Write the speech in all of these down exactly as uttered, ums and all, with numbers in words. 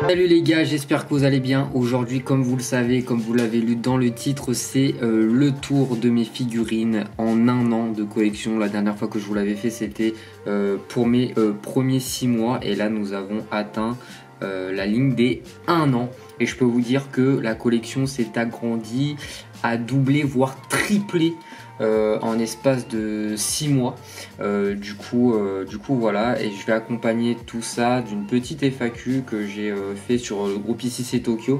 Salut les gars, j'espère que vous allez bien. Aujourd'hui, comme vous le savez, comme vous l'avez lu dans le titre, c'est euh, le tour de mes figurines en un an de collection. La dernière fois que je vous l'avais fait, c'était euh, pour mes euh, premiers six mois. Et là, nous avons atteint euh, la ligne des un an. Et je peux vous dire que la collection s'est agrandie, a doublé, voire triplé. Euh, en espace de six mois. Euh, du coup, euh, du coup voilà, et je vais accompagner tout ça d'une petite F A Q que j'ai euh, fait sur le groupe Ici c'est Tokyo.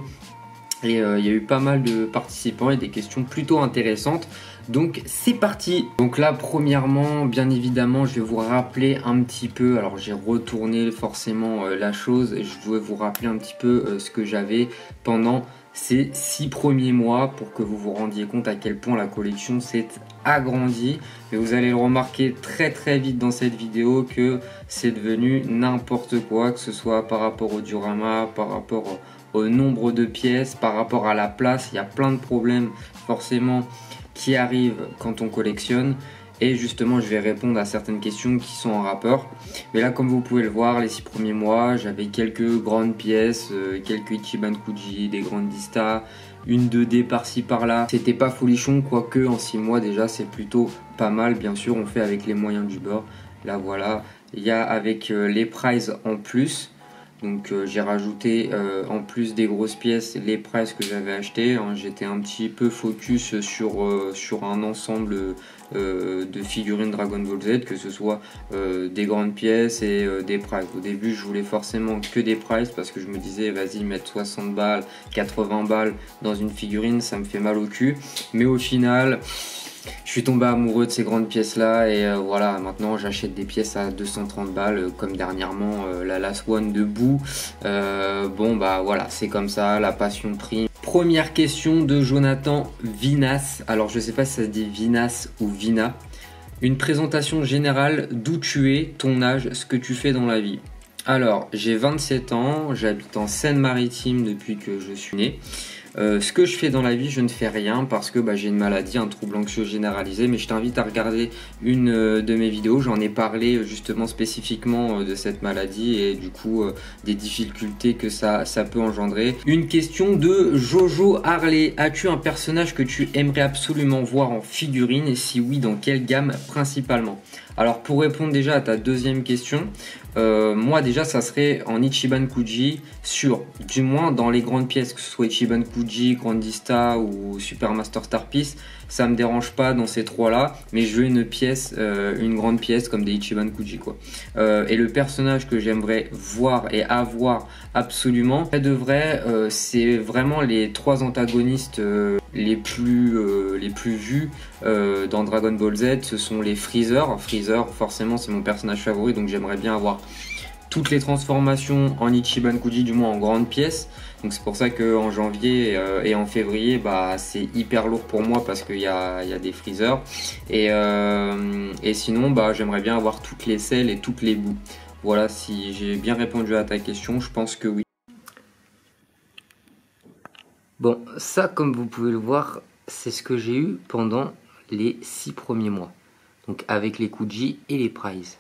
Et euh, il y a eu pas mal de participants et des questions plutôt intéressantes. Donc c'est parti. Donc là, premièrement, bien évidemment, je vais vous rappeler un petit peu. Alors j'ai retourné forcément euh, la chose. Et je vais vous rappeler un petit peu euh, ce que j'avais pendant ces six premiers mois pour que vous vous rendiez compte à quel point la collection s'est agrandie. Mais vous allez le remarquer très très vite dans cette vidéo que c'est devenu n'importe quoi, que ce soit par rapport au diorama, par rapport au nombre de pièces, par rapport à la place. Il y a plein de problèmes forcément qui arrivent quand on collectionne. Et justement, je vais répondre à certaines questions qui sont en rapport. Mais là, comme vous pouvez le voir, les six premiers mois, j'avais quelques grandes pièces, euh, quelques Ichiban Kuji, des grandes Dista, une deux D par-ci par-là. C'était pas folichon, quoique en six mois déjà, c'est plutôt pas mal. Bien sûr, on fait avec les moyens du bord. Là, voilà. Il y a avec euh, les prizes en plus. Donc euh, j'ai rajouté euh, en plus des grosses pièces les prices que j'avais acheté. Hein. J'étais un petit peu focus sur, euh, sur un ensemble euh, de figurines Dragon Ball Z, que ce soit euh, des grandes pièces et euh, des prices. Au début je voulais forcément que des prices parce que je me disais vas-y, mettre soixante balles, quatre-vingts balles dans une figurine, ça me fait mal au cul. Mais au final, je suis tombé amoureux de ces grandes pièces là et euh, voilà, maintenant j'achète des pièces à deux cent trente balles euh, comme dernièrement euh, la Last One de Boo. Euh, bon bah voilà, c'est comme ça, la passion prime. Première question de Jonathan Vinas. Alors je sais pas si ça se dit Vinas ou Vina. Une présentation générale d'où tu es, ton âge, ce que tu fais dans la vie. Alors j'ai vingt-sept ans, j'habite en Seine-Maritime depuis que je suis né. Euh, ce que je fais dans la vie, je ne fais rien parce que bah, j'ai une maladie, un trouble anxieux généralisé. Mais je t'invite à regarder une euh, de mes vidéos. J'en ai parlé justement spécifiquement euh, de cette maladie et du coup euh, des difficultés que ça, ça peut engendrer. Une question de Jojo Harley. As-tu un personnage que tu aimerais absolument voir en figurine? Et si oui, dans quelle gamme principalement? Alors pour répondre déjà à ta deuxième question, euh, moi déjà ça serait en Ichiban Kuji, sur, du moins dans les grandes pièces, que ce soit Ichiban Kuji, Grandista ou Super Master Star Piece, ça me dérange pas dans ces trois là, mais je veux une pièce, euh, une grande pièce comme des Ichiban Kuji quoi. Euh, et le personnage que j'aimerais voir et avoir absolument, de vrai, euh, c'est vraiment les trois antagonistes euh, les plus euh, les plus vus euh, dans Dragon Ball Z. Ce sont les Freezer. Freezer forcément c'est mon personnage favori, donc j'aimerais bien avoir toutes les transformations en Ichiban Kuji, du moins en grande pièce. Donc c'est pour ça qu'en janvier euh, et en février, bah, c'est hyper lourd pour moi parce qu'il y a, y a des Freezer. Et, euh, et sinon, bah, j'aimerais bien avoir toutes les selles et toutes les bouts. Voilà, si j'ai bien répondu à ta question, je pense que oui. Bon, ça, comme vous pouvez le voir, c'est ce que j'ai eu pendant les six premiers mois. Donc avec les Kuji et les prizes.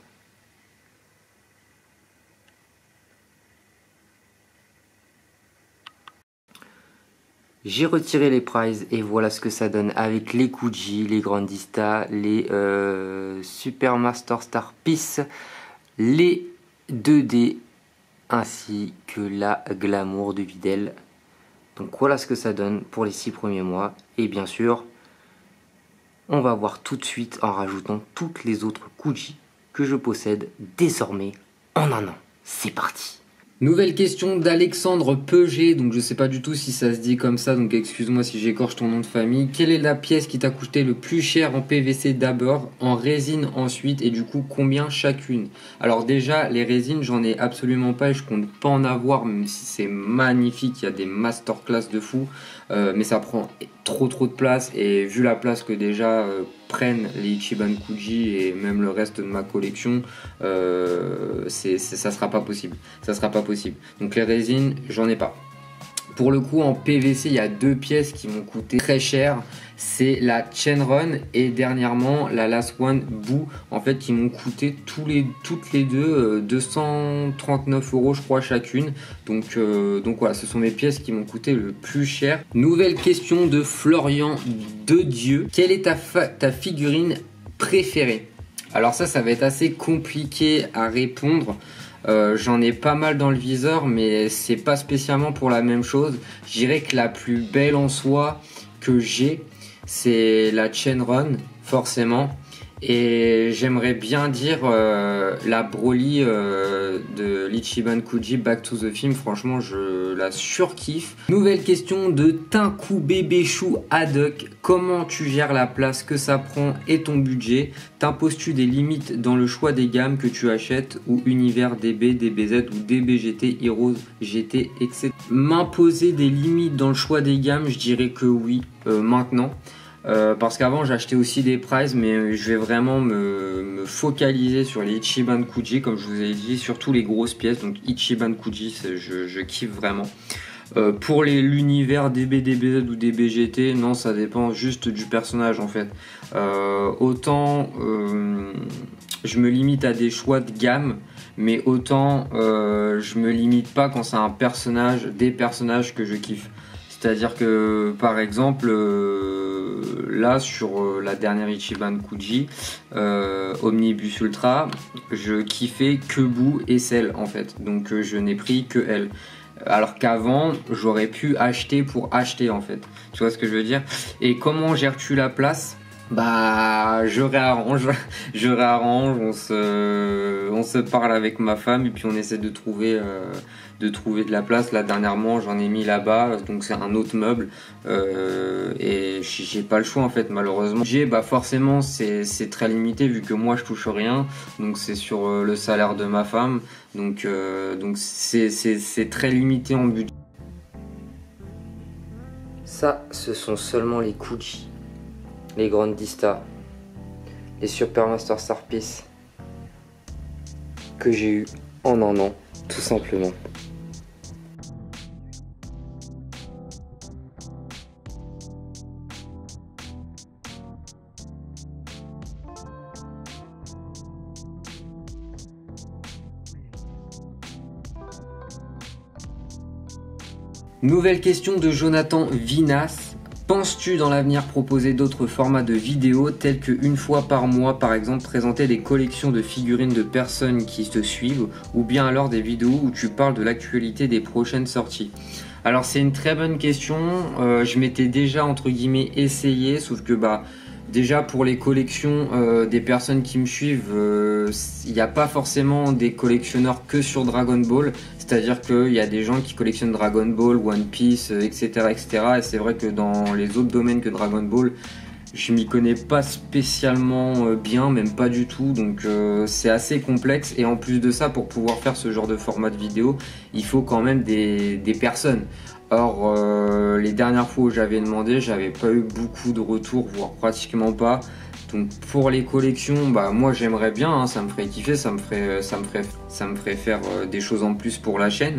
J'ai retiré les prizes et voilà ce que ça donne avec les Kuji, les Grandista, les euh, Super Master Star Piece, les deux D ainsi que la Glamour de Videl. Donc voilà ce que ça donne pour les six premiers mois. Et bien sûr, on va voir tout de suite en rajoutant toutes les autres Kuji que je possède désormais en un an. C'est parti! Nouvelle question d'Alexandre Peuget, donc je sais pas du tout si ça se dit comme ça, donc excuse-moi si j'écorche ton nom de famille. Quelle est la pièce qui t'a coûté le plus cher en P V C d'abord, en résine ensuite, et du coup combien chacune? Alors déjà, les résines, j'en ai absolument pas et je compte pas en avoir, même si c'est magnifique, il y a des masterclass de fou, euh, mais ça prend trop trop de place, et vu la place que déjà euh, prennent les Ichiban Kuji et même le reste de ma collection, euh, c'est, c'est, ça sera pas possible. Ça sera pas possible. Donc les résines, j'en ai pas. Pour le coup, en P V C, il y a deux pièces qui m'ont coûté très cher. C'est la Chainrun et dernièrement la Last One Boo, en fait, qui m'ont coûté tous les, toutes les deux euh, deux cent trente-neuf euros, je crois, chacune. Donc, euh, donc voilà, ce sont mes pièces qui m'ont coûté le plus cher. Nouvelle question de Florian de Dieu. Quelle est ta, ta figurine préférée? Alors ça, ça va être assez compliqué à répondre. Euh, j'en ai pas mal dans le viseur, mais c'est pas spécialement pour la même chose. Je dirais que la plus belle en soi que j'ai, c'est la Chainrun, forcément. Et j'aimerais bien dire euh, la Broly euh, de l'Ichiban Kuji Back to the Film. Franchement, je la surkiffe. Nouvelle question de Tinku Bébé Chou Haddock. Comment tu gères la place que ça prend et ton budget? T'imposes-tu des limites dans le choix des gammes que tu achètes, ou Univers D B, D B Z ou D B G T, Heroes G T, et cetera. M'imposer des limites dans le choix des gammes, je dirais que oui, euh, maintenant. Euh, parce qu'avant j'achetais aussi des prices, mais je vais vraiment me, me focaliser sur les Ichiban Kuji, comme je vous ai dit, surtout les grosses pièces. Donc Ichiban Kuji, je, je kiffe vraiment. Euh, pour l'univers D B, D B Z ou D B G T, non, ça dépend juste du personnage en fait. Euh, autant euh, je me limite à des choix de gamme, mais autant euh, je me limite pas quand c'est un personnage, des personnages que je kiffe. C'est-à-dire que par exemple euh, là sur euh, la dernière Ichiban Kuji euh, Omnibus Ultra, je kiffais que Boo et Cell en fait, donc euh, je n'ai pris que elle. Alors qu'avant j'aurais pu acheter pour acheter en fait, tu vois ce que je veux dire. Et comment gères-tu la place? Bah je réarrange, je réarrange, on se, on se parle avec ma femme et puis on essaie de trouver, euh, de trouver de la place. Là dernièrement j'en ai mis là-bas, donc c'est un autre meuble euh, et j'ai pas le choix en fait malheureusement. J'ai bah forcément c'est très limité vu que moi je touche rien, donc c'est sur euh, le salaire de ma femme, donc euh, donc c'est très limité en budget. Ça ce sont seulement les Kuji, les Grandista, les Super Master Star Piece que j'ai eu en un an, tout simplement. Nouvelle question de Jonathan Vinas. Penses-tu dans l'avenir proposer d'autres formats de vidéos tels que une fois par mois par exemple présenter des collections de figurines de personnes qui te suivent, ou bien alors des vidéos où tu parles de l'actualité des prochaines sorties? Alors c'est une très bonne question, euh, je m'étais déjà entre guillemets essayé, sauf que bah déjà pour les collections euh, des personnes qui me suivent, il euh, n'y a pas forcément des collectionneurs que sur Dragon Ball. C'est-à-dire qu'il y a des gens qui collectionnent Dragon Ball, One Piece, et cetera et cetera. Et c'est vrai que dans les autres domaines que Dragon Ball, je m'y connais pas spécialement bien, même pas du tout. Donc euh, c'est assez complexe. Et en plus de ça, pour pouvoir faire ce genre de format de vidéo, il faut quand même des, des personnes. Or, euh, les dernières fois où j'avais demandé, j'avais pas eu beaucoup de retours, voire pratiquement pas. Donc pour les collections, bah moi j'aimerais bien, hein, ça me ferait kiffer, ça me ferait, ça me ferait, ça me ferait faire euh, des choses en plus pour la chaîne,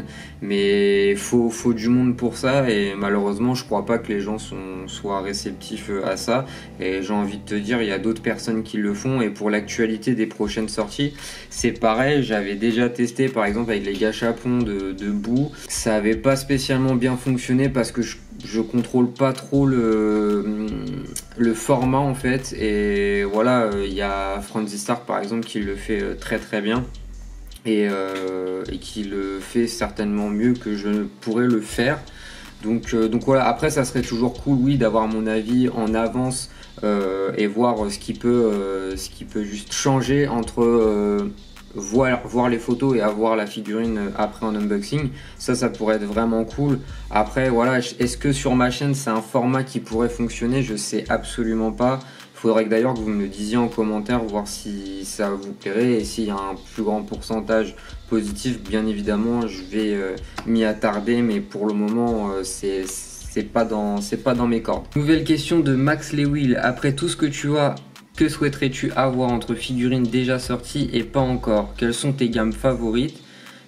mais faut, faut du monde pour ça et malheureusement je crois pas que les gens sont, soient réceptifs à ça. Et j'ai envie de te dire, il y a d'autres personnes qui le font. Et pour l'actualité des prochaines sorties, c'est pareil, j'avais déjà testé par exemple avec les gâchapons de, de Boo, ça avait pas spécialement bien fonctionné parce que je je contrôle pas trop le, le format en fait, et voilà, il euh, y a Franzy Stark par exemple qui le fait euh, très très bien et, euh, et qui le fait certainement mieux que je ne pourrais le faire. Donc, euh, donc voilà, après ça serait toujours cool oui d'avoir mon avis en avance euh, et voir ce qui peut, euh, ce qui peut juste changer entre euh, Voir, voir les photos et avoir la figurine après en unboxing. Ça, ça pourrait être vraiment cool. Après, voilà, est-ce que sur ma chaîne, c'est un format qui pourrait fonctionner? Je sais absolument pas. Il faudrait que d'ailleurs que vous me le disiez en commentaire, voir si ça vous plairait et s'il y a un plus grand pourcentage positif. Bien évidemment, je vais euh, m'y attarder, mais pour le moment, euh, c'est c'est pas dans, c'est pas dans mes cordes. Nouvelle question de Max Lewil. Après tout ce que tu as, que souhaiterais-tu avoir entre figurines déjà sorties et pas encore? Quelles sont tes gammes favorites?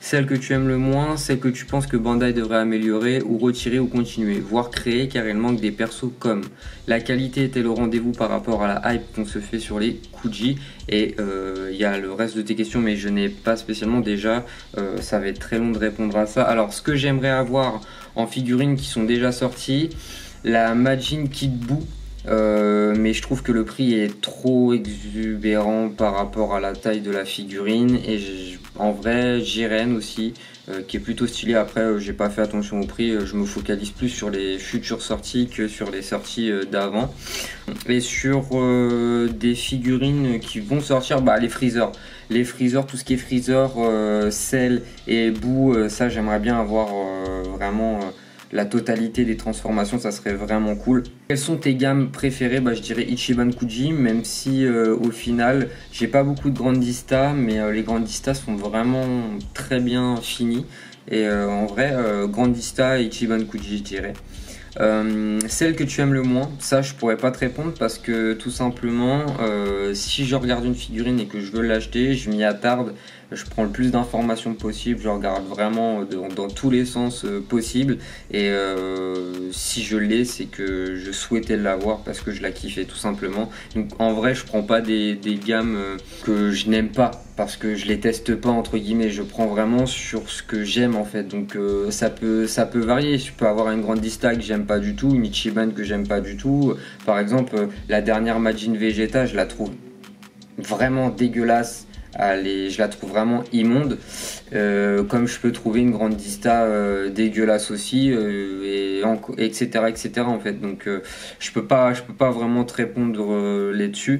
celle que tu aimes le moins, celle que tu penses que Bandai devrait améliorer ou retirer ou continuer, voire créer car il manque des persos comme la qualité est-elle au rendez-vous par rapport à la hype qu'on se fait sur les Kuji. Et il euh, y a le reste de tes questions mais je n'ai pas spécialement déjà, euh, ça va être très long de répondre à ça. Alors ce que j'aimerais avoir en figurines qui sont déjà sorties, la Majin Kid Buu. Euh, mais je trouve que le prix est trop exubérant par rapport à la taille de la figurine. Et je, en vrai, Jiren aussi, euh, qui est plutôt stylé. Après, euh, j'ai pas fait attention au prix, euh, je me focalise plus sur les futures sorties que sur les sorties euh, d'avant. Et sur euh, des figurines qui vont sortir, bah les Freezer. Les Freezer, tout ce qui est Freezer, euh, Cell et Buu, euh, ça j'aimerais bien avoir euh, vraiment... Euh, la totalité des transformations, ça serait vraiment cool. Quelles sont tes gammes préférées? Bah, je dirais Ichiban Kuji, même si euh, au final j'ai pas beaucoup de Grandista, mais euh, les Grandista sont vraiment très bien finis. Et euh, en vrai, euh, Grandista et Ichiban Kuji, je dirais. Euh, celle que tu aimes le moins, ça je pourrais pas te répondre parce que tout simplement euh, si je regarde une figurine et que je veux l'acheter, je m'y attarde, je prends le plus d'informations possible, je regarde vraiment dans, dans tous les sens euh, possibles et euh, si je l'ai c'est que je souhaitais l'avoir parce que je la kiffais tout simplement. Donc en vrai je prends pas des, des gammes euh, que je n'aime pas parce que je les teste pas entre guillemets, je prends vraiment sur ce que j'aime en fait. Donc euh, ça peut ça peut varier, je peux avoir une Grandista que j'aime pas du tout, une Ichiban que j'aime pas du tout. Par exemple euh, la dernière Majin Vegeta je la trouve vraiment dégueulasse, elle est, je la trouve vraiment immonde, euh, comme je peux trouver une Grandista euh, dégueulasse aussi, euh, et etc etc en fait. Donc euh, je peux pas je peux pas vraiment te répondre euh, là-dessus.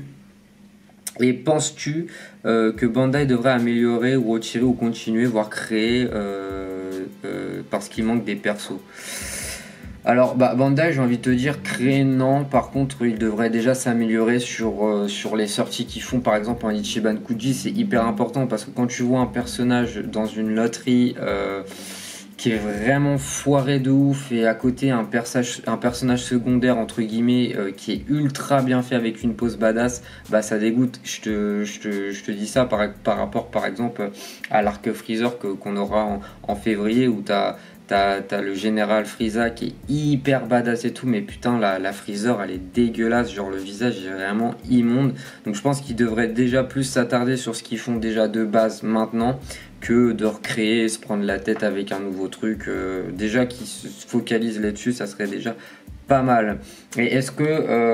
Et penses-tu euh, que Bandai devrait améliorer ou retirer ou continuer, voire créer euh, euh, parce qu'il manque des persos? Alors bah, Bandai, j'ai envie de te dire créer non, par contre il devrait déjà s'améliorer sur, euh, sur les sorties qu'ils font. Par exemple en Ichiban Kuji, c'est hyper important parce que quand tu vois un personnage dans une loterie euh, qui est vraiment foiré de ouf et à côté un personnage, un personnage secondaire entre guillemets euh, qui est ultra bien fait avec une pose badass, bah ça dégoûte. Je te, je te, je te dis ça par, par rapport par exemple à l'arc Freezer que, qu'on aura en, en février où t'as T'as, t'as le général Frieza qui est hyper badass et tout, mais putain la, la Freezer elle est dégueulasse, genre le visage est vraiment immonde. Donc je pense qu'ils devraient déjà plus s'attarder sur ce qu'ils font déjà de base maintenant que de recréer, se prendre la tête avec un nouveau truc. Euh, déjà qu'ils se focalisent là-dessus, ça serait déjà pas mal. Et est-ce que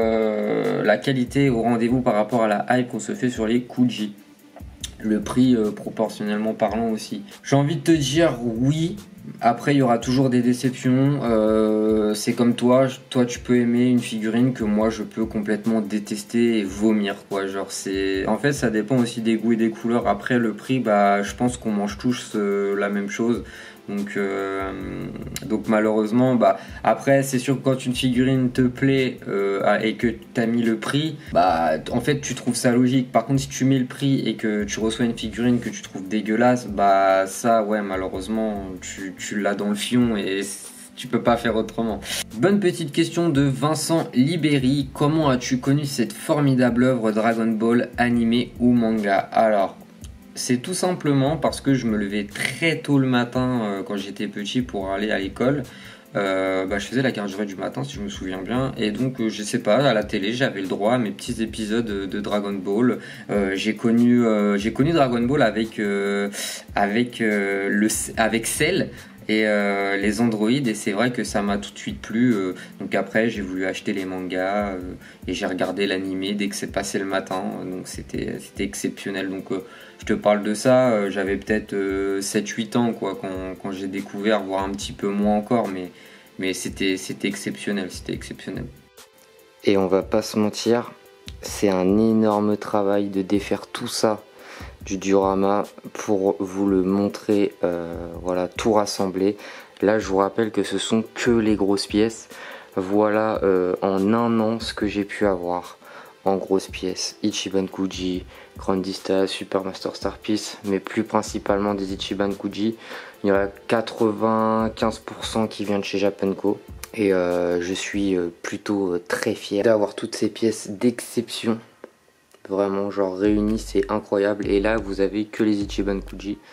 euh, la qualité est au rendez-vous par rapport à la hype qu'on se fait sur les Kuji? Le prix euh, proportionnellement parlant aussi. J'ai envie de te dire oui. Après il y aura toujours des déceptions, euh, c'est comme toi, toi tu peux aimer une figurine que moi je peux complètement détester et vomir quoi, genre c'est... En fait ça dépend aussi des goûts et des couleurs, après le prix bah je pense qu'on mange tous euh, la même chose. Donc, euh, donc malheureusement, bah, après c'est sûr que quand une figurine te plaît euh, et que tu as mis le prix, bah, en fait tu trouves ça logique. Par contre si tu mets le prix et que tu reçois une figurine que tu trouves dégueulasse, bah ça ouais malheureusement tu, tu l'as dans le fion et tu peux pas faire autrement. Bonne petite question de Vincent Libéry. Comment as-tu connu cette formidable œuvre Dragon Ball animé ou manga? Alors c'est tout simplement parce que je me levais très tôt le matin euh, quand j'étais petit pour aller à l'école. Euh, bah, je faisais la quinze heures du matin si je me souviens bien. Et donc euh, je sais pas, à la télé j'avais le droit à mes petits épisodes de, de Dragon Ball. Euh, j'ai connu, euh, j'ai connu Dragon Ball avec, euh, avec, euh, le, avec Cell et euh, les androïdes, et c'est vrai que ça m'a tout de suite plu. Euh, donc après j'ai voulu acheter les mangas euh, et j'ai regardé l'animé dès que c'est passé le matin. Donc c'était c'était exceptionnel. Donc euh, je te parle de ça, euh, j'avais peut-être euh, sept huit ans quoi, quand, quand j'ai découvert, voire un petit peu moins encore, mais, mais c'était c'était exceptionnel, c'était exceptionnel. Et on va pas se mentir, c'est un énorme travail de défaire tout ça du diorama pour vous le montrer, euh, voilà, tout rassemblé. Là je vous rappelle que ce sont que les grosses pièces. Voilà euh, en un an ce que j'ai pu avoir en grosses pièces: Ichiban Kuji, Grandista, Super Master Star Piece, mais plus principalement des Ichiban Kuji. Il y en a quatre-vingt-quinze pour cent qui viennent de chez Japanco. Et euh, je suis plutôt très fier d'avoir toutes ces pièces d'exception. Vraiment, genre réunies, c'est incroyable. Et là, vous avez que les Ichiban Kuji.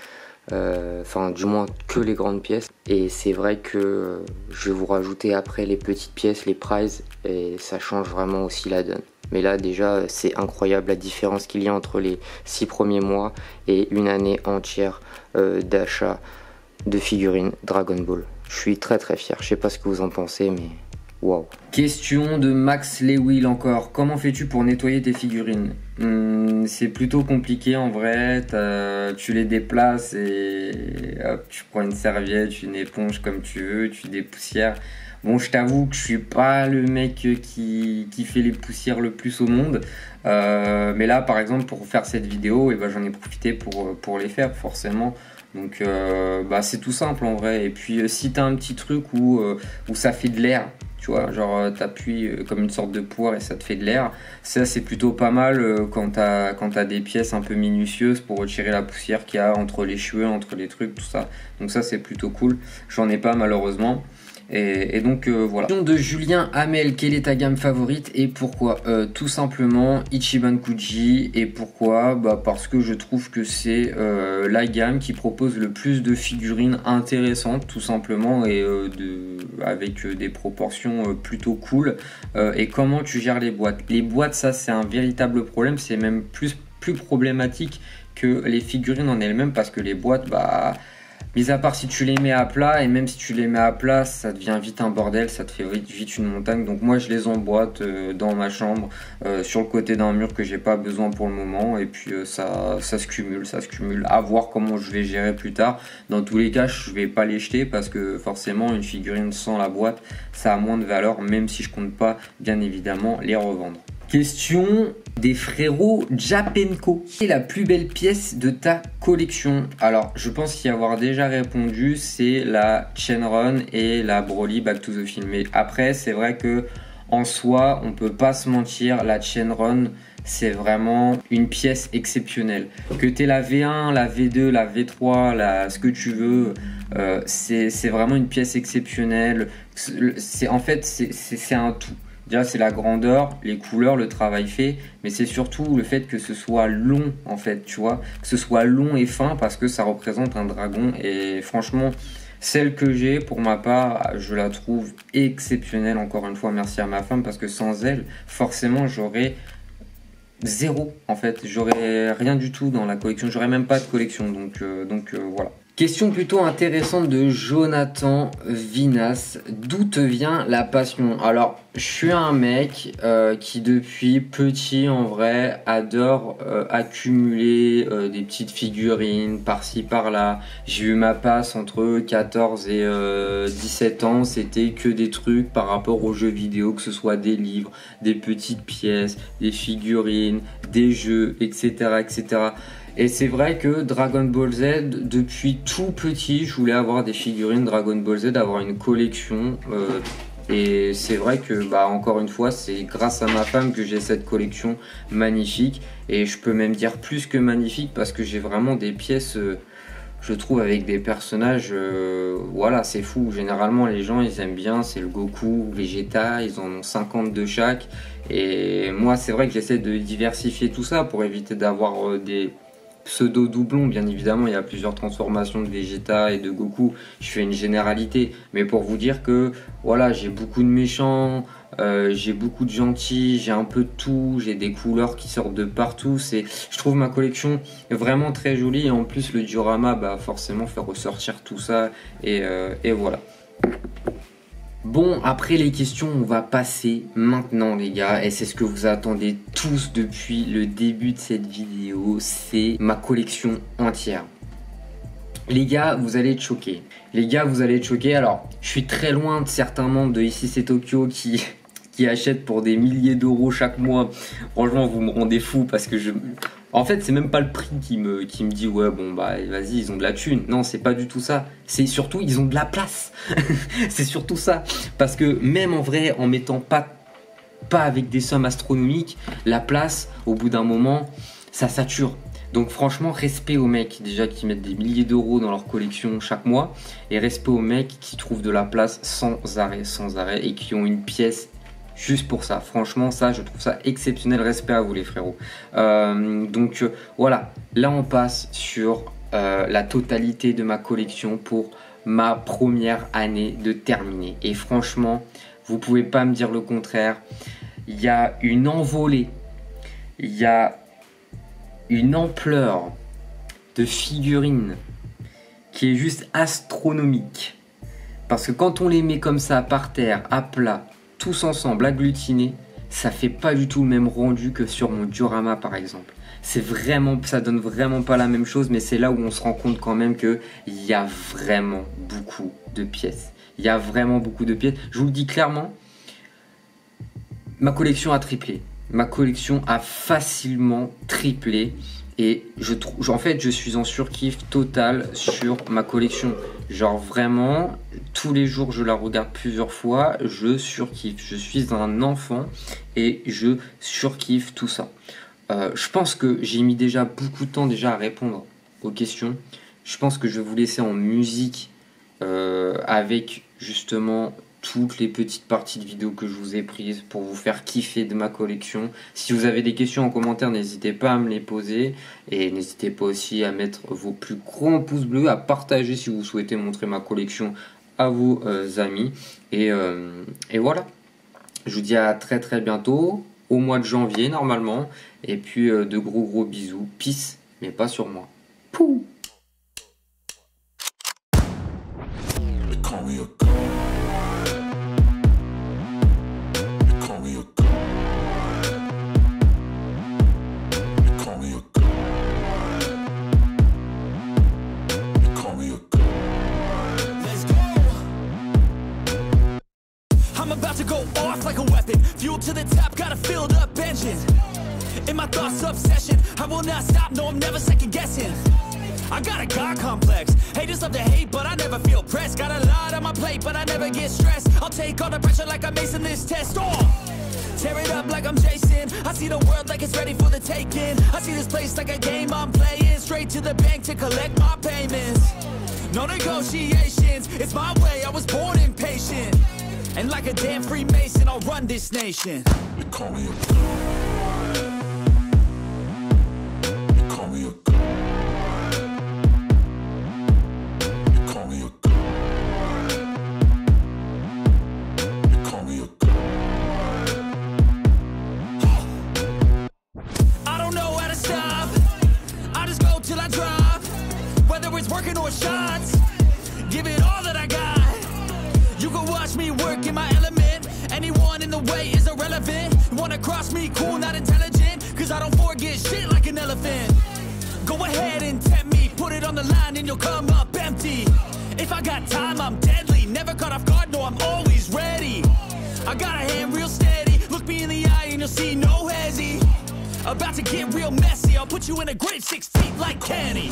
enfin euh, du moins que les grandes pièces. Et c'est vrai que je vais vous rajouter après les petites pièces, les prizes, et ça change vraiment aussi la donne. Mais là déjà c'est incroyable la différence qu'il y a entre les six premiers mois et une année entière euh, d'achat de figurines Dragon Ball. Je suis très très fier, je sais pas ce que vous en pensez mais waouh. Question de Max Lewil encore, comment fais-tu pour nettoyer tes figurines? Hum, c'est plutôt compliqué en vrai, tu les déplaces et hop, tu prends une serviette, une éponge comme tu veux, tu dépoussières. Bon, je t'avoue que je suis pas le mec qui, qui fait les poussières le plus au monde. Euh, mais là, par exemple, pour faire cette vidéo, et ben, j'en ai profité pour, pour les faire, forcément. Donc, euh, bah, c'est tout simple en vrai. Et puis, si tu as un petit truc où, euh, où ça fait de l'air, tu vois, genre t'appuies comme une sorte de poire et ça te fait de l'air, ça c'est plutôt pas mal euh, quand t'as quand t'as des pièces un peu minutieuses pour retirer la poussière qu'il y a entre les cheveux, entre les trucs, tout ça. Donc ça c'est plutôt cool. J'en ai pas malheureusement. Et, et donc euh, voilà. Question de Julien Hamel, quelle est ta gamme favorite et pourquoi? euh, Tout simplement Ichiban Kuji. Et pourquoi? Bah parce que je trouve que c'est euh, la gamme qui propose le plus de figurines intéressantes tout simplement, et euh, de, avec euh, des proportions euh, plutôt cool. euh, Et comment tu gères les boîtes? Les boîtes, ça c'est un véritable problème, c'est même plus, plus problématique que les figurines en elles-mêmes, parce que les boîtes, bah... mis à part si tu les mets à plat, et même si tu les mets à plat, ça devient vite un bordel, ça te fait vite, vite une montagne. Donc moi je les emboîte euh, dans ma chambre, euh, sur le côté d'un mur que j'ai pas besoin pour le moment, et puis euh, ça, ça se cumule, ça se cumule, à voir comment je vais gérer plus tard. Dans tous les cas, je vais pas les jeter parce que forcément une figurine sans la boîte, ça a moins de valeur, même si je compte pas bien évidemment les revendre. Question des frérots Japenko. Quelle est la plus belle pièce de ta collection? Alors, je pense y avoir déjà répondu, c'est la Shenron et la Broly Back to the Film. Mais après, c'est vrai que en soi, on peut pas se mentir, la Shenron, c'est vraiment une pièce exceptionnelle. Que tu aies la V un, la V deux, la V trois, la, ce que tu veux, euh, c'est vraiment une pièce exceptionnelle. C'est, en fait, c'est un tout. Déjà, c'est la grandeur, les couleurs, le travail fait, mais c'est surtout le fait que ce soit long, en fait, tu vois, que ce soit long et fin, parce que ça représente un dragon. Et franchement, celle que j'ai, pour ma part, je la trouve exceptionnelle. Encore une fois, merci à ma femme, parce que sans elle, forcément, j'aurais zéro, en fait. J'aurais rien du tout dans la collection, j'aurais même pas de collection, donc, euh, donc euh, voilà. Question plutôt intéressante de Jonathan Vinas. D'où te vient la passion? Alors, je suis un mec euh, qui depuis petit en vrai adore euh, accumuler euh, des petites figurines par-ci par-là. J'ai eu ma passe entre quatorze et euh, dix-sept ans, c'était que des trucs par rapport aux jeux vidéo, que ce soit des livres, des petites pièces, des figurines, des jeux, et cetera et cetera. Et c'est vrai que Dragon Ball Z, depuis tout petit, je voulais avoir des figurines Dragon Ball Z, avoir une collection. Euh, et c'est vrai que, bah, encore une fois, c'est grâce à ma femme que j'ai cette collection magnifique. Et je peux même dire plus que magnifique, parce que j'ai vraiment des pièces, euh, je trouve, avec des personnages, euh, voilà, c'est fou. Généralement, les gens, ils aiment bien, c'est le Goku, Vegeta, ils en ont cinquante de chaque. Et moi, c'est vrai que j'essaie de diversifier tout ça pour éviter d'avoir euh, des pseudo-doublons. Bien évidemment, il y a plusieurs transformations de Vegeta et de Goku, je fais une généralité, mais pour vous dire que voilà, j'ai beaucoup de méchants, euh, j'ai beaucoup de gentils, j'ai un peu de tout, j'ai des couleurs qui sortent de partout. C'est, je trouve ma collection vraiment très jolie, et en plus le diorama, bah forcément fait ressortir tout ça, et, euh, et voilà. Bon, après les questions, on va passer maintenant les gars, et c'est ce que vous attendez tous depuis le début de cette vidéo, c'est ma collection entière. Les gars, vous allez être choqués. Les gars, vous allez être choqués. Alors, je suis très loin de certains membres de Ici c'est Tokyo qui, qui achètent pour des milliers d'euros chaque mois. Franchement, vous me rendez fou, parce que je... En fait, c'est même pas le prix qui me, qui me dit ouais bon bah vas-y, ils ont de la thune. Non, c'est pas du tout ça. C'est surtout ils ont de la place. C'est surtout ça. Parce que même en vrai, en mettant pas, pas avec des sommes astronomiques, la place, au bout d'un moment, ça sature. Donc franchement, respect aux mecs déjà qui mettent des milliers d'euros dans leur collection chaque mois, et respect aux mecs qui trouvent de la place sans arrêt, sans arrêt, et qui ont une pièce juste pour ça. Franchement, ça, je trouve ça exceptionnel. Respect à vous les frérots. Euh, donc euh, voilà, là on passe sur euh, la totalité de ma collection pour ma première année de terminée. Et franchement, vous pouvez pas me dire le contraire. Il y a une envolée, il y a une ampleur de figurines qui est juste astronomique. Parce que quand on les met comme ça par terre, à plat, tous ensemble, agglutinés, ça fait pas du tout le même rendu que sur mon diorama par exemple. C'est vraiment, ça donne vraiment pas la même chose, mais c'est là où on se rend compte quand même que il y a vraiment beaucoup de pièces. Il y a vraiment beaucoup de pièces. Je vous le dis clairement, ma collection a triplé. Ma collection a facilement triplé. Et je trouve, en fait, je suis en surkiff total sur ma collection. Genre vraiment, tous les jours, je la regarde plusieurs fois. Je surkiffe. Je suis un enfant et je surkiffe tout ça. Euh, je pense que j'ai mis déjà beaucoup de temps déjà à répondre aux questions. Je pense que je vais vous laisser en musique euh, avec justement toutes les petites parties de vidéos que je vous ai prises pour vous faire kiffer de ma collection. Si vous avez des questions en commentaire, n'hésitez pas à me les poser. Et n'hésitez pas aussi à mettre vos plus grands pouces bleus, à partager si vous souhaitez montrer ma collection à vos euh, amis. Et, euh, et voilà. Je vous dis à très très bientôt, au mois de janvier normalement. Et puis euh, de gros gros bisous. Peace, mais pas sur moi. Pouh! I'm about to go off like a weapon. Fuel to the top, got a filled up engine. In my thoughts, obsession. I will not stop, no, I'm never second guessing. I got a God complex. Haters love to hate, but I never feel pressed. Got a lot on my plate, but I never get stressed. I'll take all the pressure like I'm acing this test. Oh! Tear it up like I'm Jason. I see the world like it's ready for the taking. I see this place like a game I'm playing. Straight to the bank to collect my payments. No negotiations, it's my way, I was born impatient. And like a damn Freemason, I'll run this nation. They call me a god. They call me a god. They call me a god. They call me a god. I don't know how to stop. I just go till I drop. Whether it's working or shots, give it all that I got. You can watch me work in my element. Anyone in the way is irrelevant. You wanna cross me, cool, not intelligent. Cause I don't forget shit like an elephant. Go ahead and tempt me, put it on the line and you'll come up empty. If I got time, I'm deadly. Never caught off guard, no, I'm always ready. I got a hand real steady. Look me in the eye and you'll see no hezzy. About to get real messy. I'll put you in a grave six feet like Kenny.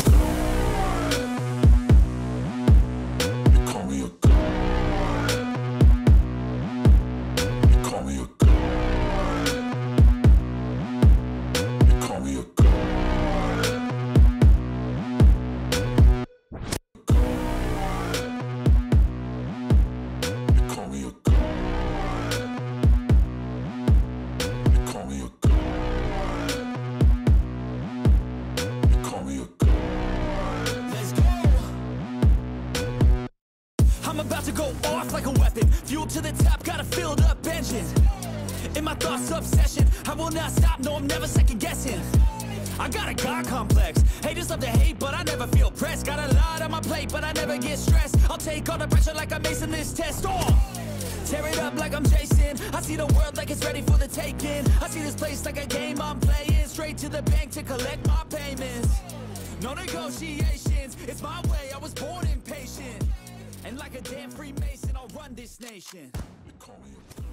I'm about to go off like a weapon. Fuel to the top, got a filled up engine. In my thoughts, obsession. I will not stop, no, I'm never second guessing. I got a God complex. Haters love to hate, but I never feel pressed. Got a lot on my plate, but I never get stressed. I'll take all the pressure like I'm acing this test. Oh! Tear it up like I'm Jason. I see the world like it's ready for the taking. I see this place like a game I'm playing. Straight to the bank to collect my payments. No negotiations, it's my way, I was born impatient. And like a damn Freemason, I'll run this nation. They call me a